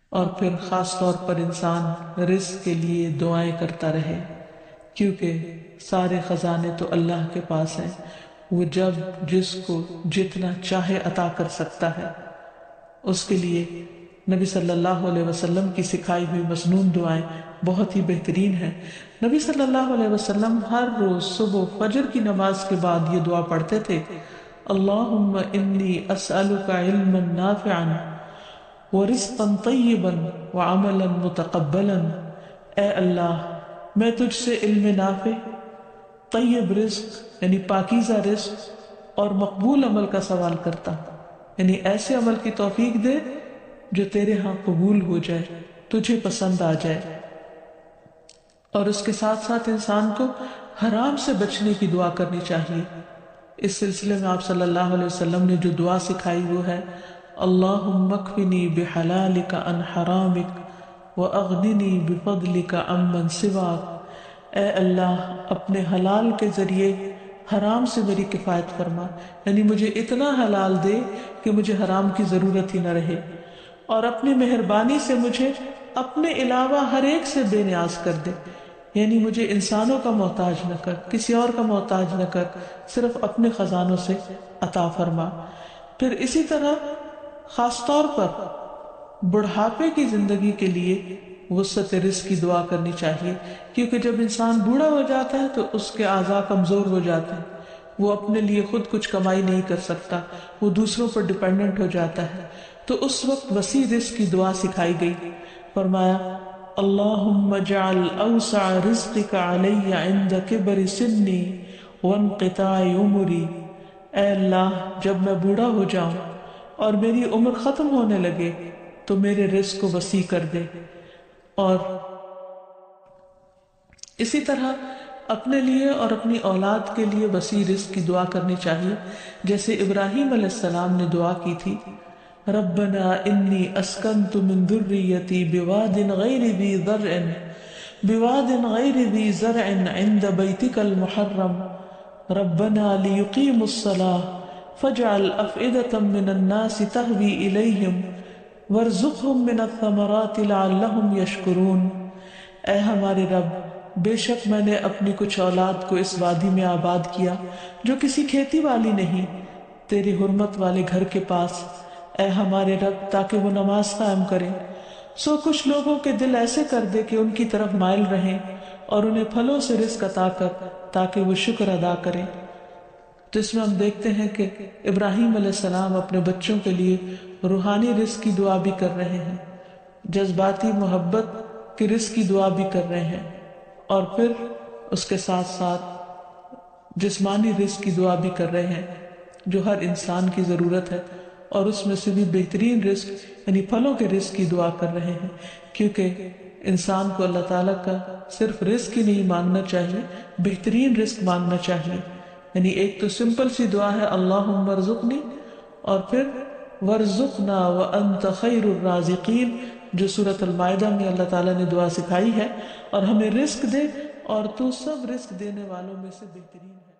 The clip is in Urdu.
اور پھر خاص طور پر انسان رزق کے لیے دعائیں کرتا رہے، کیونکہ سارے خزانے تو اللہ کے پاس ہیں، وہ جب جس کو جتنا چاہے عطا کر سکتا ہے۔ اس کے لیے نبی صلی اللہ علیہ وسلم کی سکھائی ہوئی مسنون دعائیں بہت ہی بہترین ہیں۔ نبی صلی اللہ علیہ وسلم ہر روز صبح فجر کی نماز کے بعد یہ دعا پڑھتے تھے، اللہم انی اسألک علما نافعا ورزقا طیبا وعملا متقبلا۔ اے اللہ، میں تجھ سے علم نافع، طیب رزق یعنی پاکیزہ رزق اور مقبول عمل کا سوال کرتا ہوں، یعنی ایسے عمل کی توفیق دے جو تیرے ہاں قبول ہو جائے، تجھے پسند آ جائے۔ اور اس کے ساتھ ساتھ انسان کو حرام سے بچنے کی دعا کرنی چاہیے۔ اس سلسلے میں آپ صلی اللہ علیہ وسلم نے جو دعا سکھائی وہ ہے، اللہم اکفنی بحلالک عن حرامک واغننی بفضلک عمن سواک۔ اے اللہ، اپنے حلال کے ذریعے حرام سے میری کفایت فرما، یعنی مجھے اتنا حلال دے کہ مجھے حرام کی ضرورت ہی نہ رہے، اور اپنی مہربانی سے مجھے اپنے علاوہ ہر ایک سے بے نیاز کر دے، یعنی مجھے انسانوں کا محتاج نہ کر، کسی اور کا محتاج نہ کر، صرف اپنے خزانوں سے عطا فرما۔ پھر اسی طرح خاص طور پر بڑھاپے کی زندگی کے لیے وسعت رزق کی دعا کرنی چاہیے، کیونکہ جب انسان بوڑھا ہو جاتا ہے تو اس کے اعضاء کمزور ہو جاتے ہیں، وہ اپنے لیے خود کچھ کمائی نہیں کر سکتا، وہ دوسروں پر ڈیپینڈنٹ ہو جاتا ہے، تو اس وقت وسیع رزق کی دعا سکھائی گئی۔ فرمایا اللہم اجعل اوسع رزقک علی عند کبر سنی وانقطاع عمری۔ اے اللہ، جب میں بوڑھا ہو جاؤں اور میری عمر ختم ہونے لگے تو میرے رزق کو وسیع کر دے۔ اور اسی طرح اپنے لیے اور اپنی اولاد کے لیے وسیع رزق کی دعا کرنی چاہیے، جیسے ابراہیم علیہ السلام نے دعا کی تھی، ربنا انی اسکنت من ذریتی بواد غیر ذی زرع عند بیتک المحرم ربنا لیقیموا الصلاة فاجعل افئدة من الناس تہوی الیہم وارزقہم من الثمرات لعلہم یشکرون۔ اے ہمارے رب، بے شک میں نے اپنی کچھ اولاد کو اس وادی میں آباد کیا جو کسی کھیتی والی نہیں، تیری حرمت والے گھر کے پاس، اے ہمارے رب، تاکہ وہ نماز قائم کریں۔ سو کچھ لوگوں کے دل ایسے کر دے کہ ان کی طرف مائل رہیں، اور انہیں پھلوں سے رزق عطا کر تاکہ وہ شکر ادا کریں۔ تو اس میں ہم دیکھتے ہیں کہ ابراہیم علیہ السلام اپنے بچوں کے لیے روحانی رزق کی دعا بھی کر رہے ہیں، جذباتی محبت کی رزق کی دعا بھی کر رہے ہیں، اور پھر اس کے ساتھ ساتھ جسمانی رزق کی دعا بھی کر رہے ہیں جو ہر انسان کی ضرورت ہے، اور اس میں سے بھی بہترین رزق یعنی پھلوں کے رزق کی دعا کر رہے ہیں، کیونکہ انسان کو اللہ تعالیٰ کا صرف رزق ہی نہیں مانگنا چاہیے، بہترین رزق مانگنا چاہیے۔ یعنی ایک تو سمپل سی دعا ہے اللہم ارزقنی، اور پھر ورزقنا وانت خیر الرازقین، جو سورۃ المائدہ میں اللہ تعالیٰ نے دعا سکھائی ہے، اور ہمیں رزق دے اور تو سب رزق دینے والوں میں سے بہترین ہے۔